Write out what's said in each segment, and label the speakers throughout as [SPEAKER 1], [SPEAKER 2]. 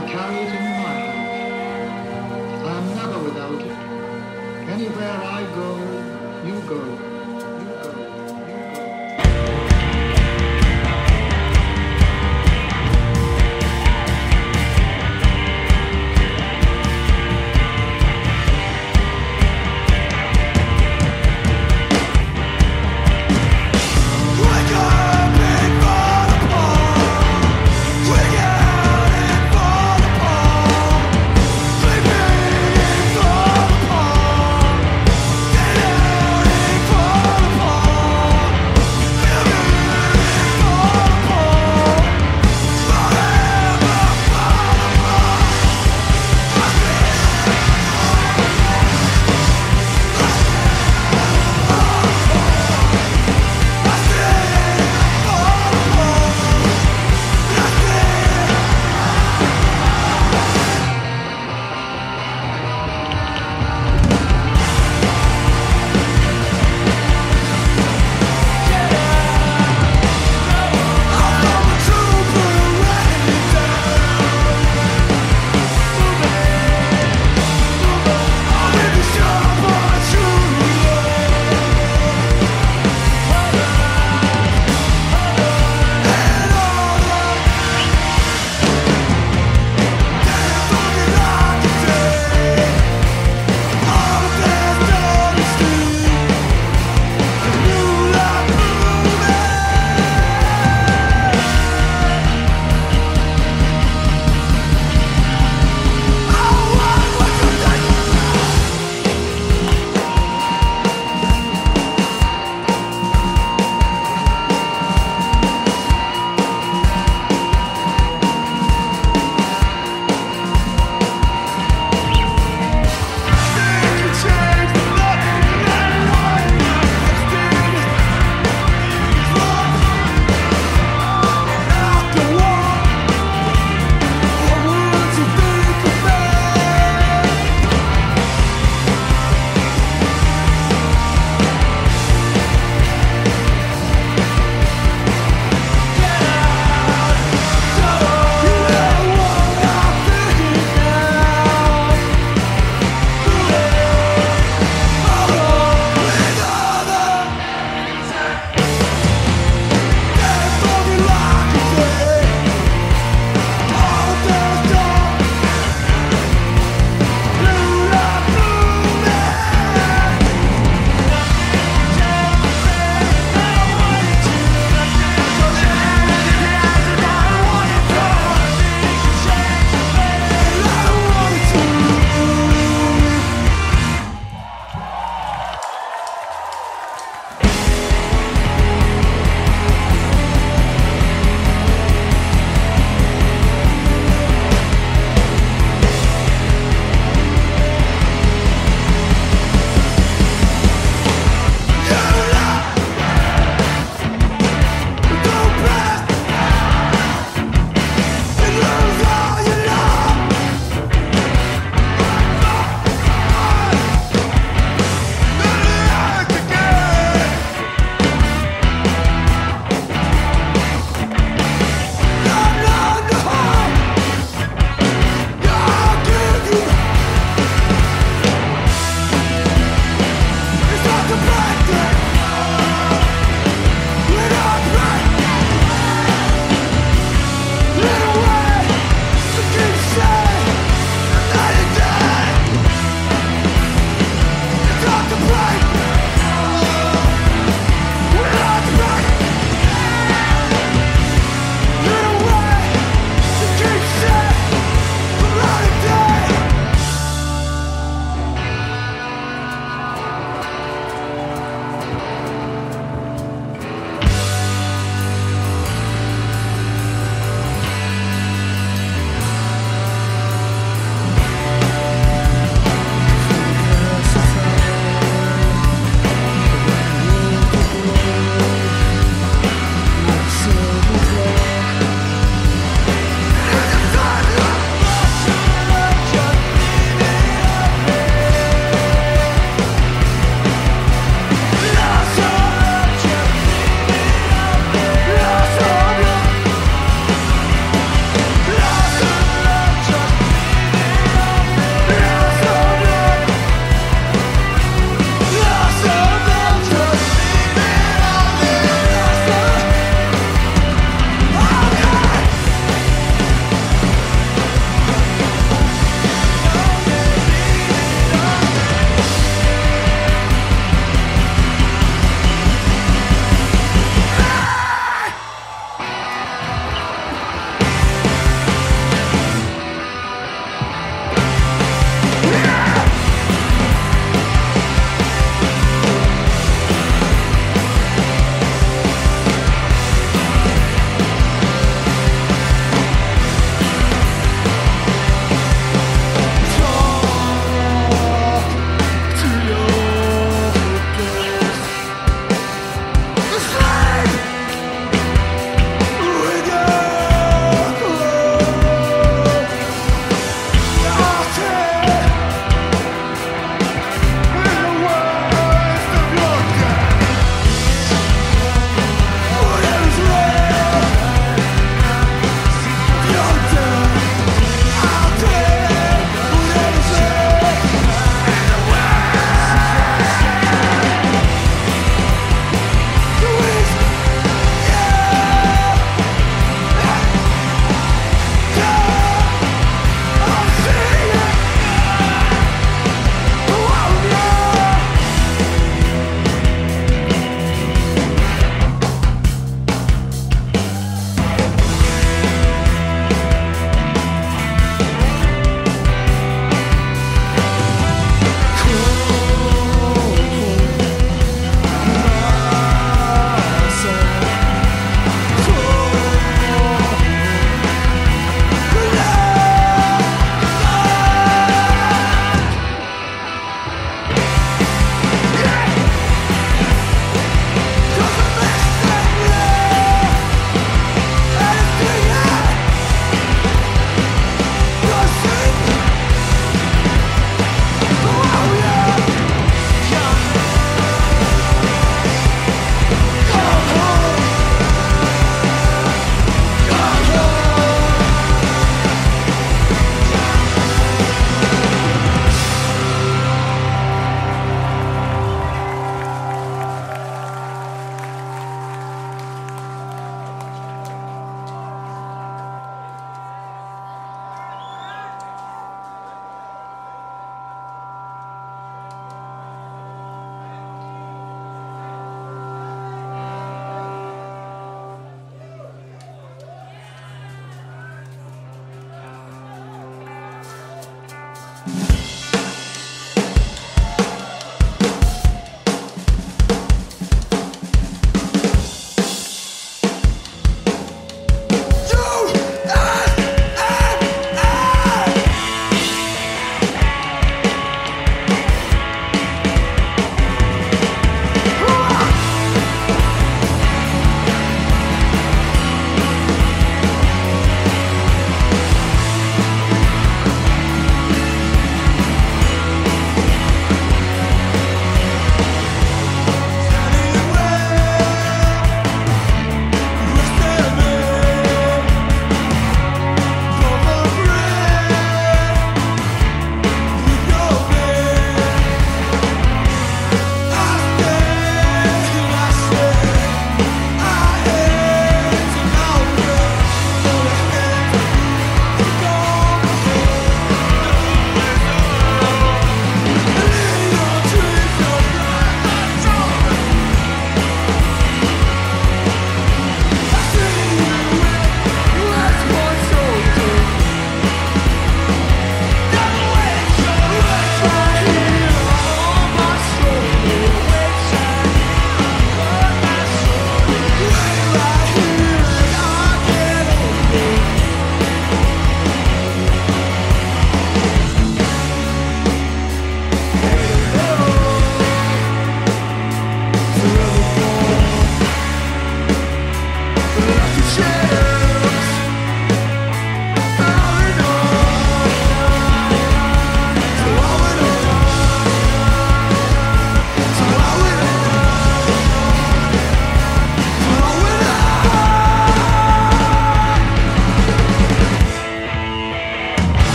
[SPEAKER 1] carry it in my heart. I am never without it. Anywhere I go, you go. You go.
[SPEAKER 2] For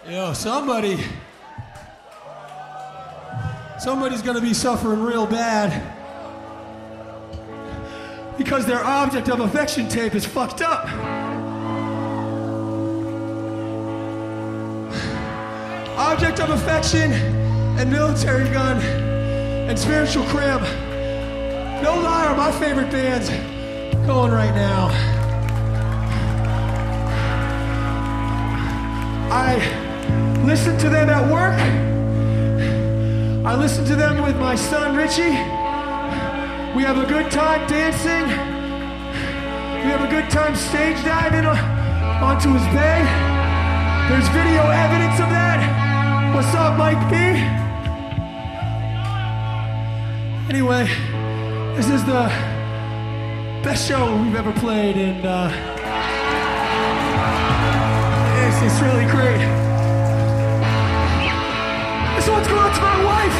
[SPEAKER 2] Yo, somebody's gonna be suffering real bad because their object of affection tape is fucked up. Object of affection and military gun and spiritual crib. No lie are my favorite bands going right now. I listen to them at work. I listen to them with my son Richie. We have a good time dancing. We have a good time stage diving onto his bed. There's video evidence of that. What's up, Mike B? Anyway, this is the best show we've ever played, and it's really great. This one's going out to my wife.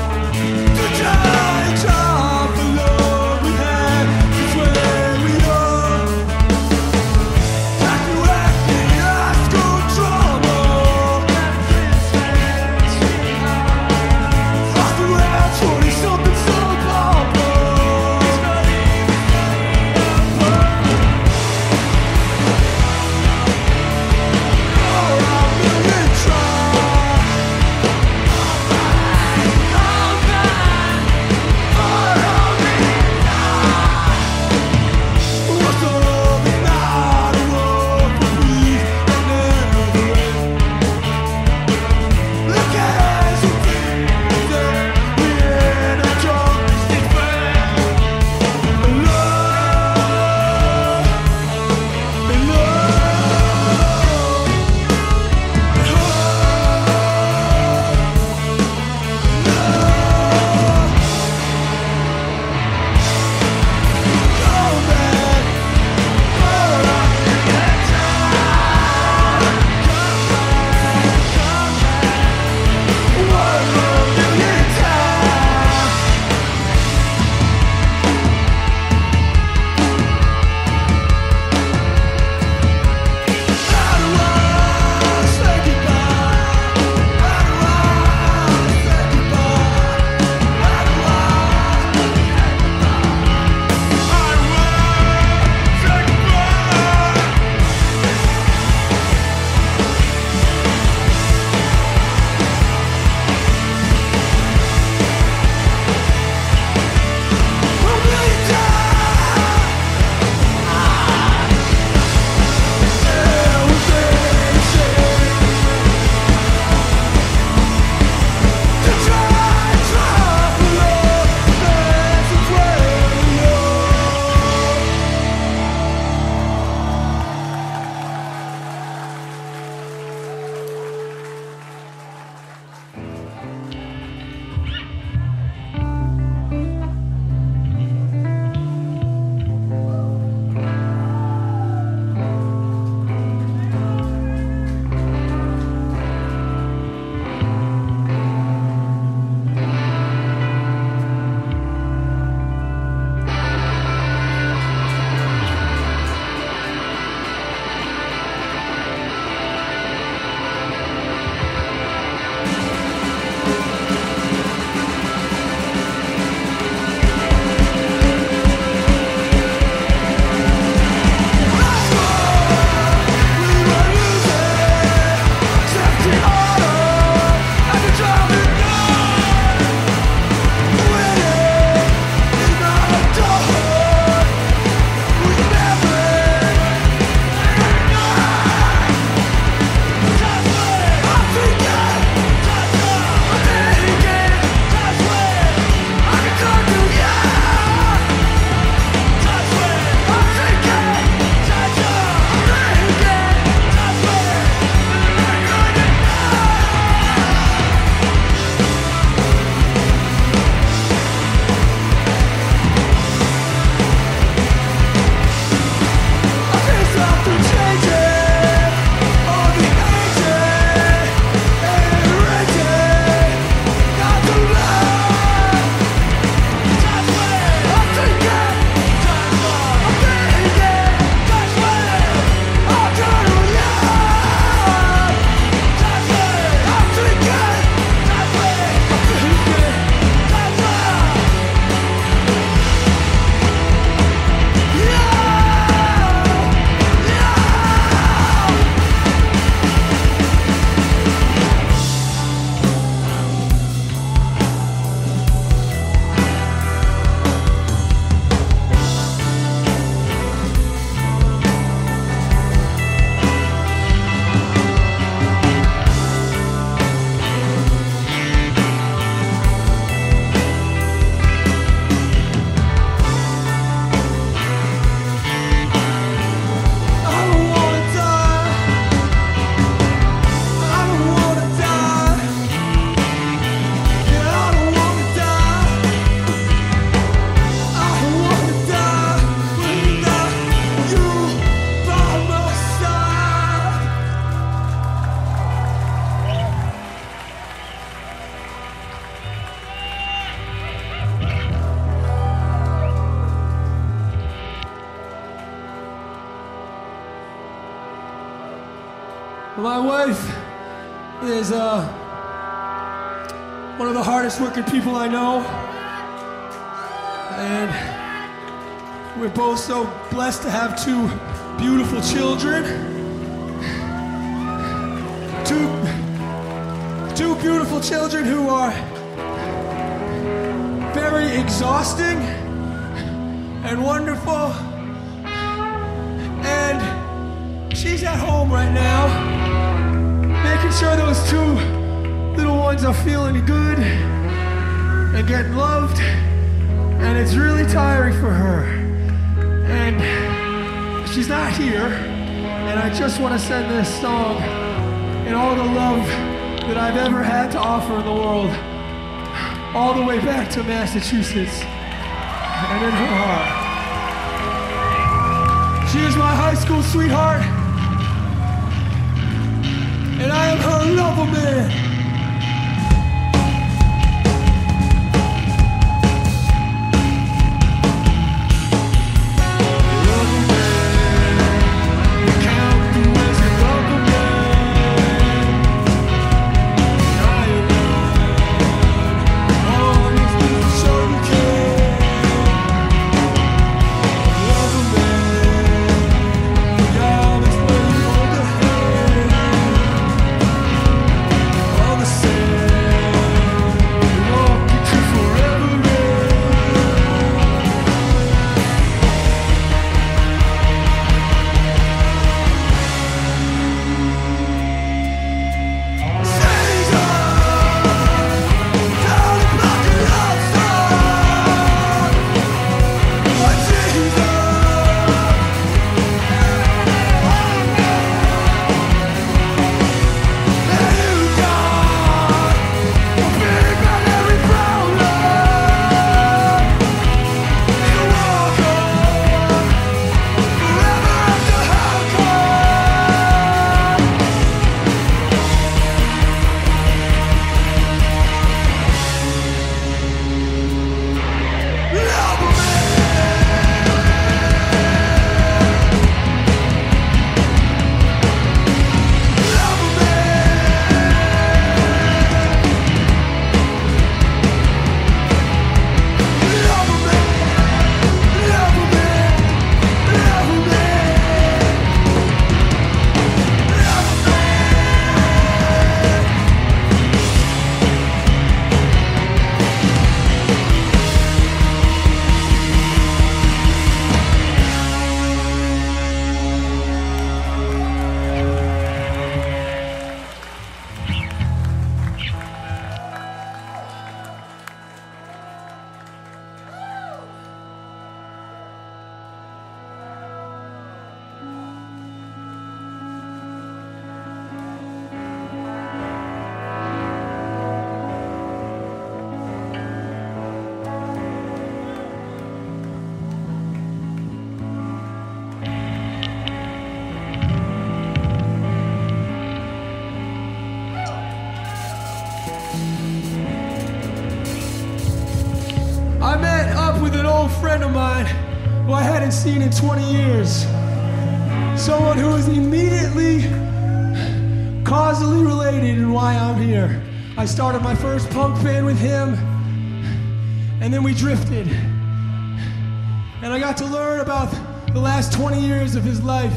[SPEAKER 2] We My wife is one of the hardest working people I know. And we're both so blessed to have two beautiful children. Two beautiful children who are very exhausting and wonderful. And she's at home right now, making sure those two little ones are feeling good and getting loved. And it's really tiring for her. And she's not here. And I just want to send this song and all the love that I've ever had to offer in the world all the way back to Massachusetts and in her heart. She is my high school sweetheart, and I am her lover man. Friend of mine who I hadn't seen in 20 years. Someone who is immediately causally related in why I'm here. I started my first punk band with him, and then we drifted. And I got to learn about the last 20 years of his life.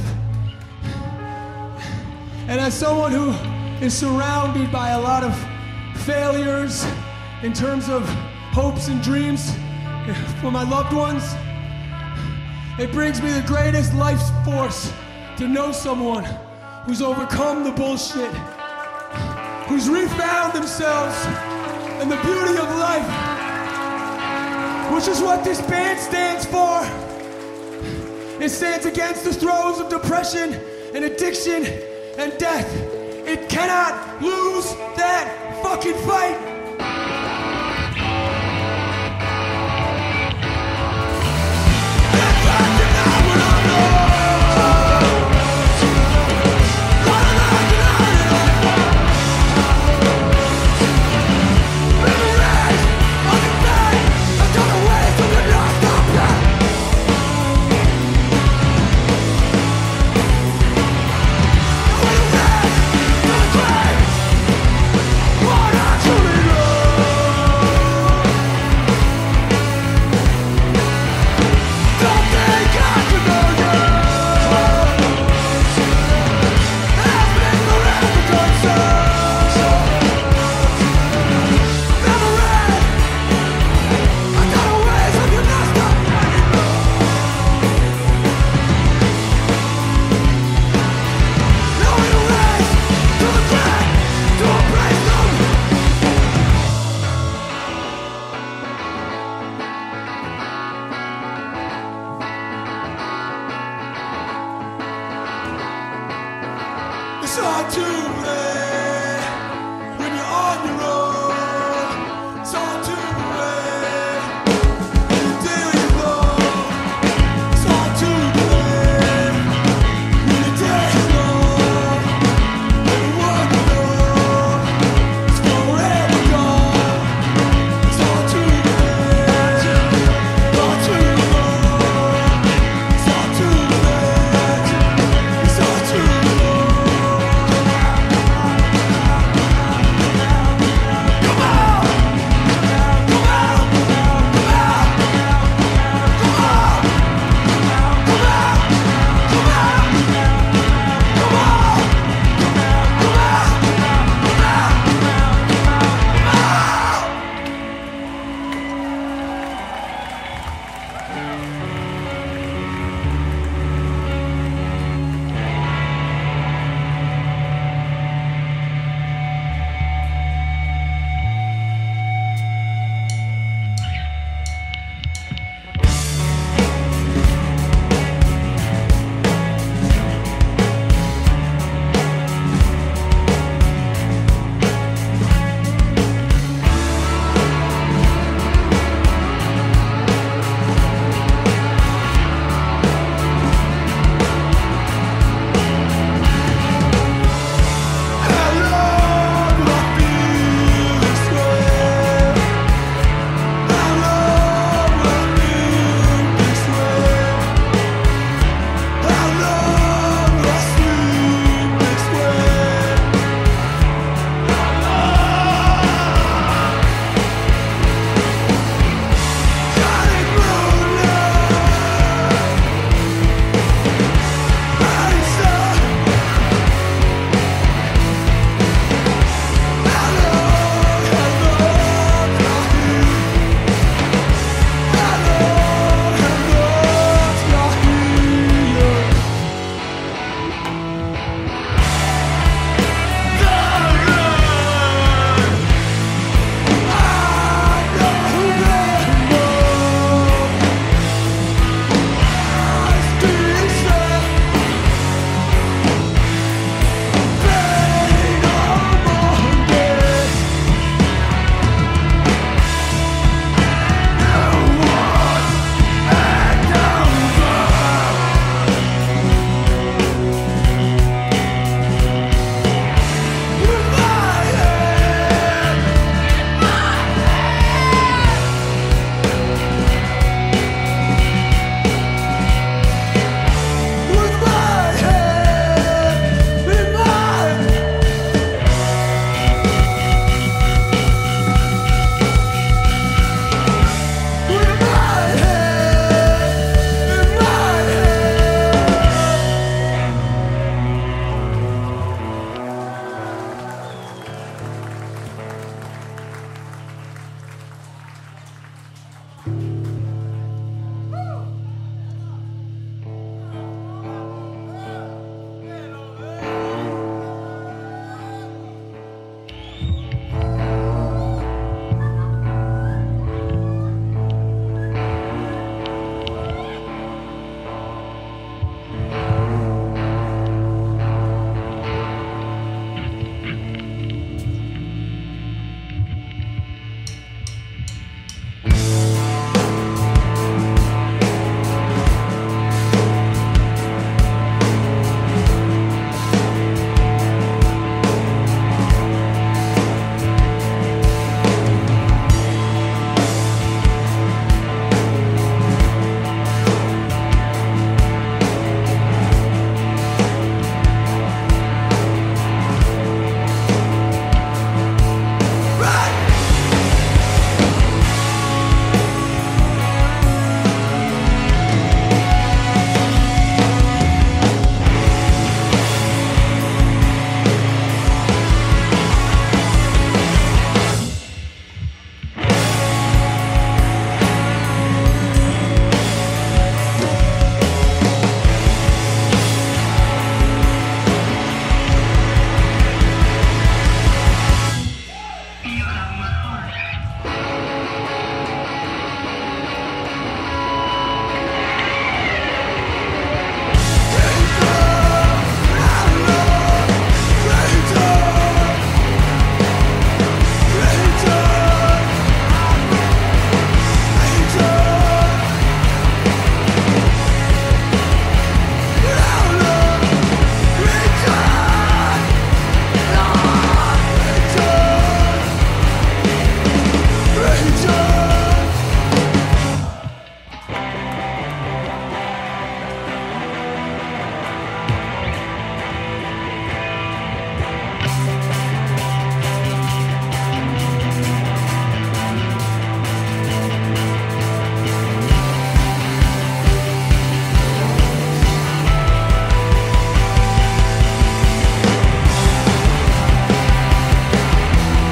[SPEAKER 2] And as someone who is surrounded by a lot of failures in terms of hopes and dreams for my loved ones, it brings me the greatest life force to know someone who's overcome the bullshit, who's refound themselves and the beauty of life, which is what this band stands for. It stands against the throes of depression and addiction and death. It cannot lose that fucking fight.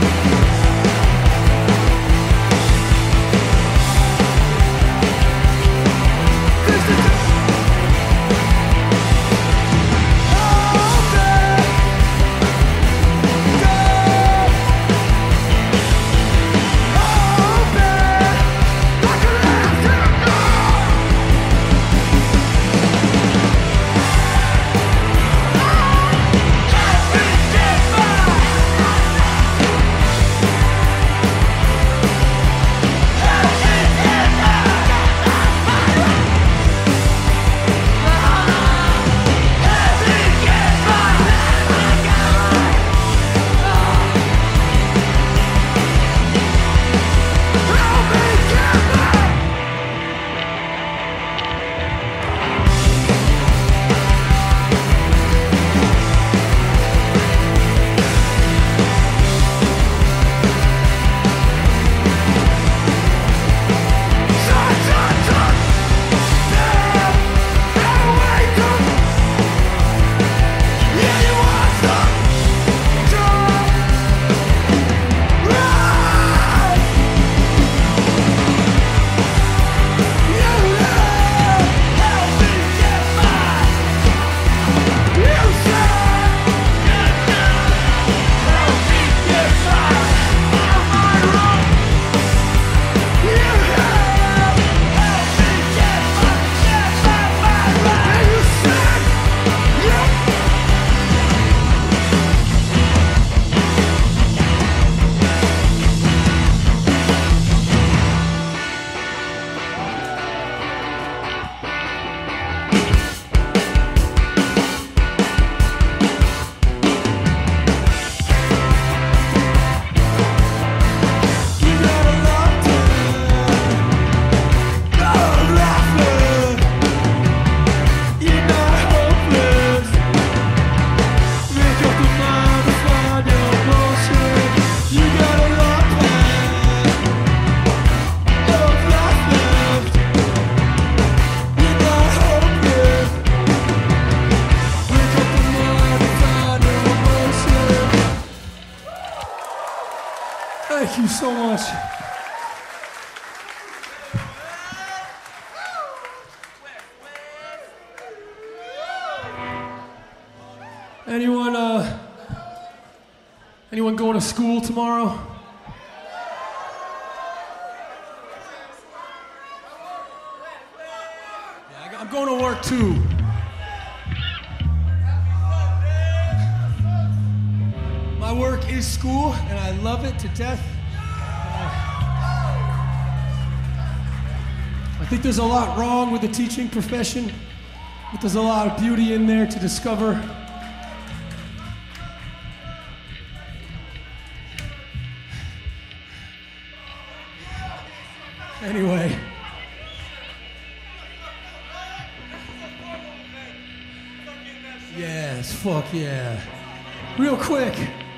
[SPEAKER 2] Thank you so much. Anyone going to school tomorrow? Yeah, I'm going to work too. My work is school, and I love it to death. I think there's a lot wrong with the teaching profession, but there's a lot of beauty in there to discover. Anyway. Yes, fuck yeah. Real quick.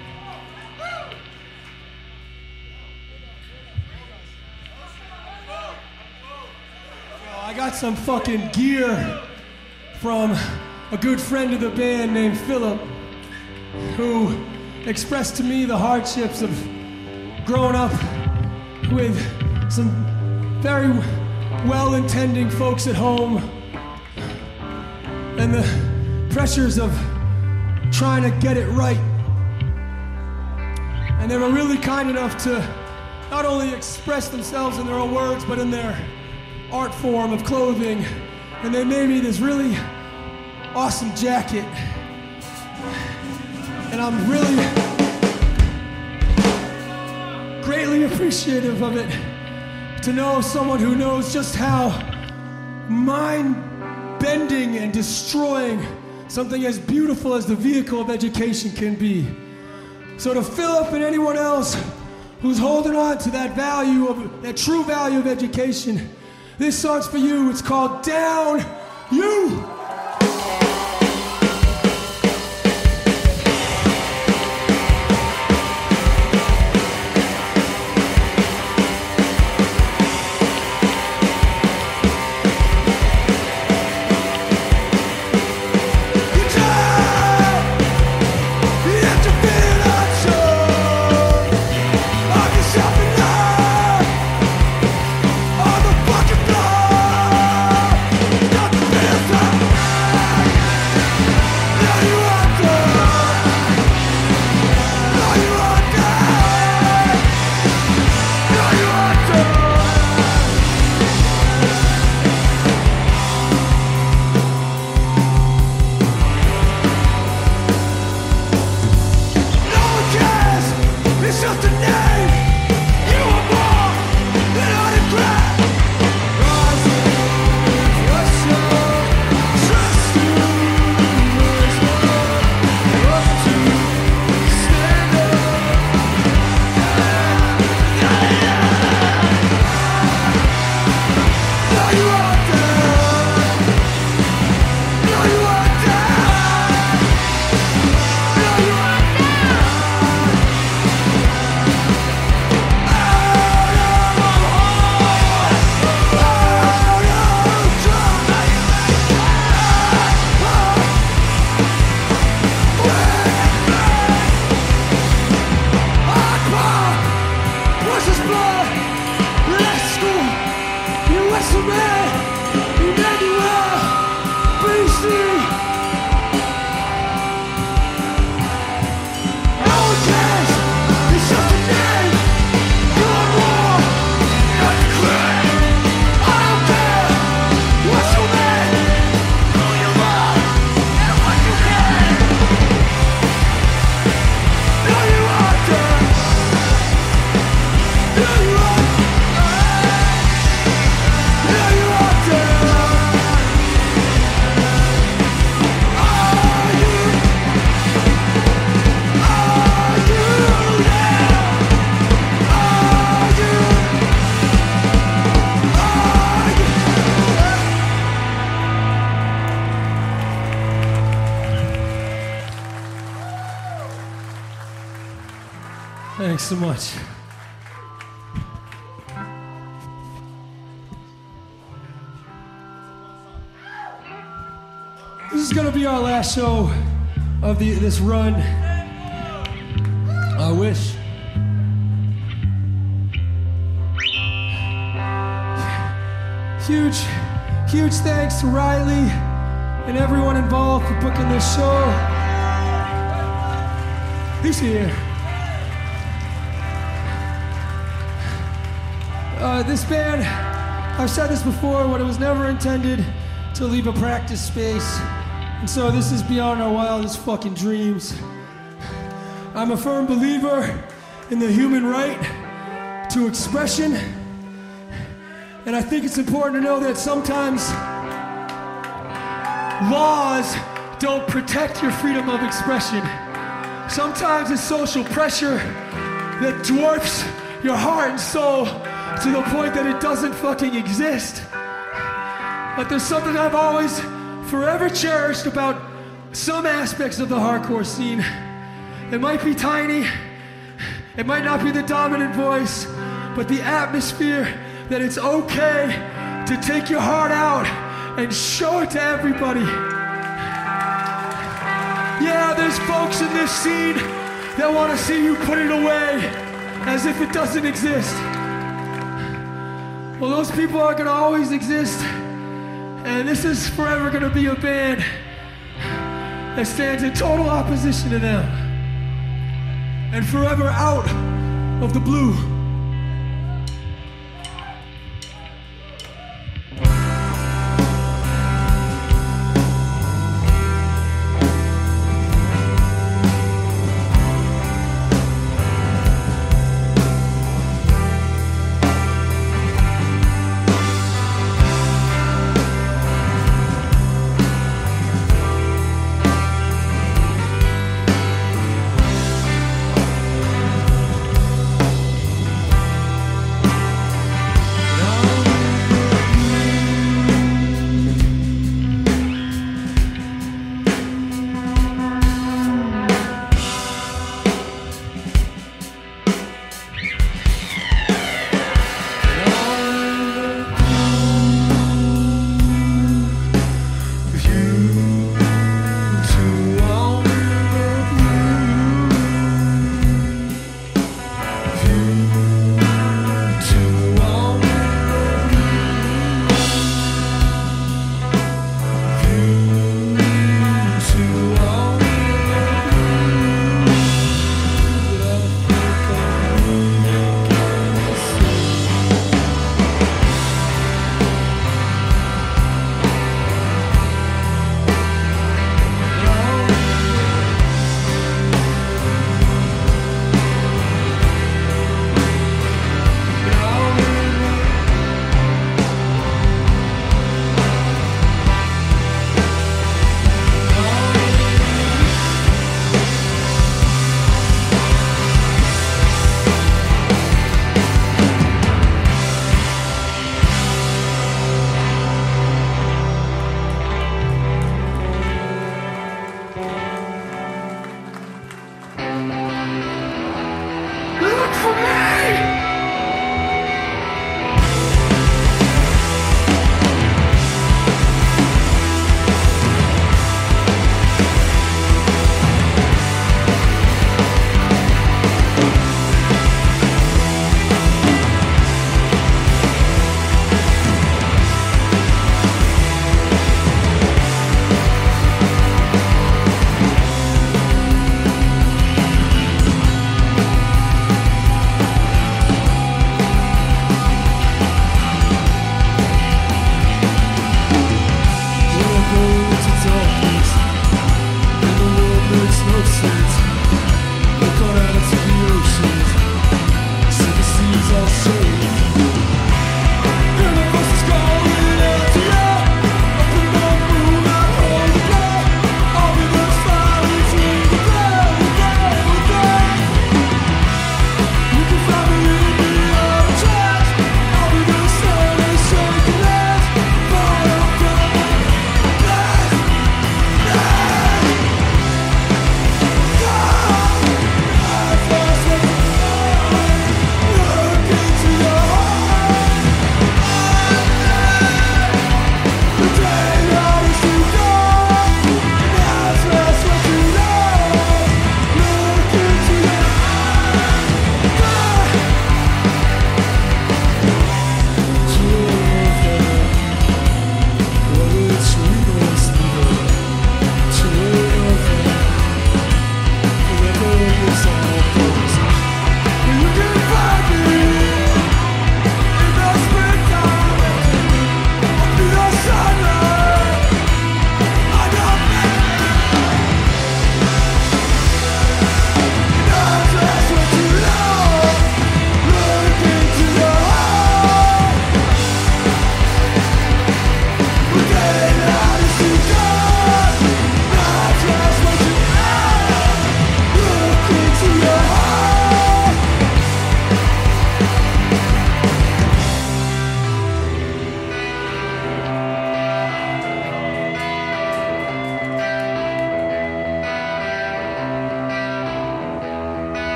[SPEAKER 2] I got some fucking gear from a good friend of the band named Philip, who expressed to me the hardships of growing up with some very well-intending folks at home and the pressures of trying to get it right. And they were really kind enough to not only express themselves in their own words, but in their art form of clothing. And they made me this really awesome jacket. And I'm really greatly appreciative of it, to know someone who knows just how mind-bending and destroying something as beautiful as the vehicle of education can be. So to Philip and anyone else who's holding on to that value, of that true value of education, this song's for you. It's called Down You. Thanks so much. This is gonna be our last show of this run. I wish. Huge thanks to Riley and everyone involved for booking this show. He's here. This band, I've said this before, but it was never intended to leave a practice space. And so this is beyond our wildest fucking dreams. I'm a firm believer in the human right to expression. And I think it's important to know that sometimes laws don't protect your freedom of expression. Sometimes it's social pressure that dwarfs your heart and soul to the point that it doesn't fucking exist. But there's something I've always forever cherished about some aspects of the hardcore scene. It might be tiny, it might not be the dominant voice, but the atmosphere that it's okay to take your heart out and show it to everybody. Yeah, there's folks in this scene that want to see you put it away as if it doesn't exist. Well, those people are gonna always exist, and this is forever gonna be a band that stands in total opposition to them, and forever out of the blue.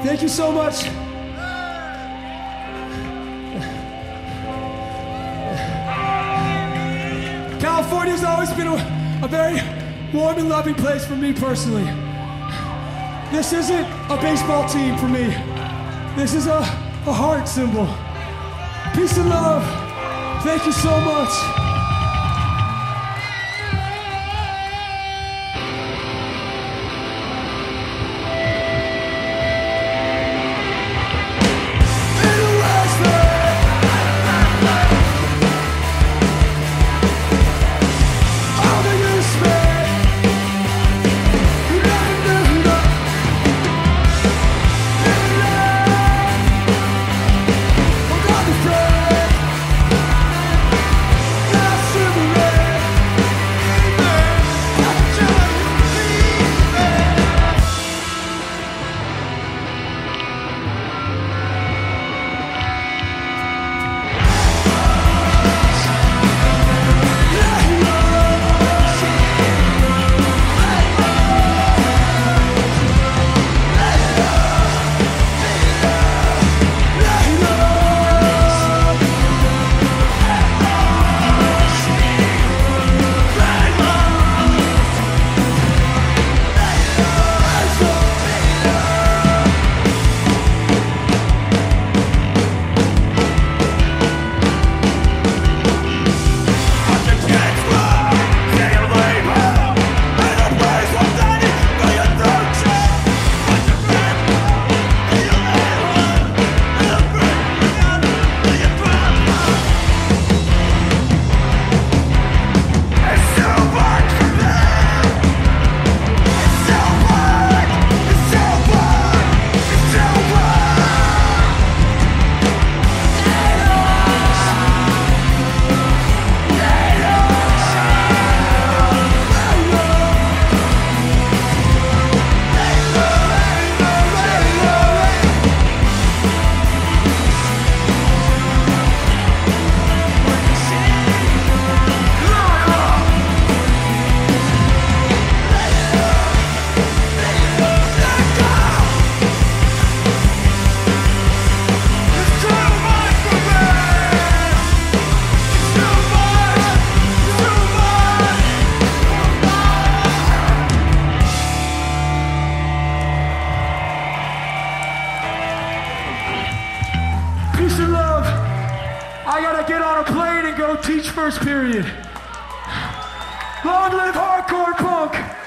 [SPEAKER 2] Thank you so much. California's always been a very warm and loving place for me personally. This isn't a baseball team for me. This is a heart symbol. Peace and love. Thank you so much. Peace and love. I gotta get on a plane and go teach first period. Long live hardcore punk.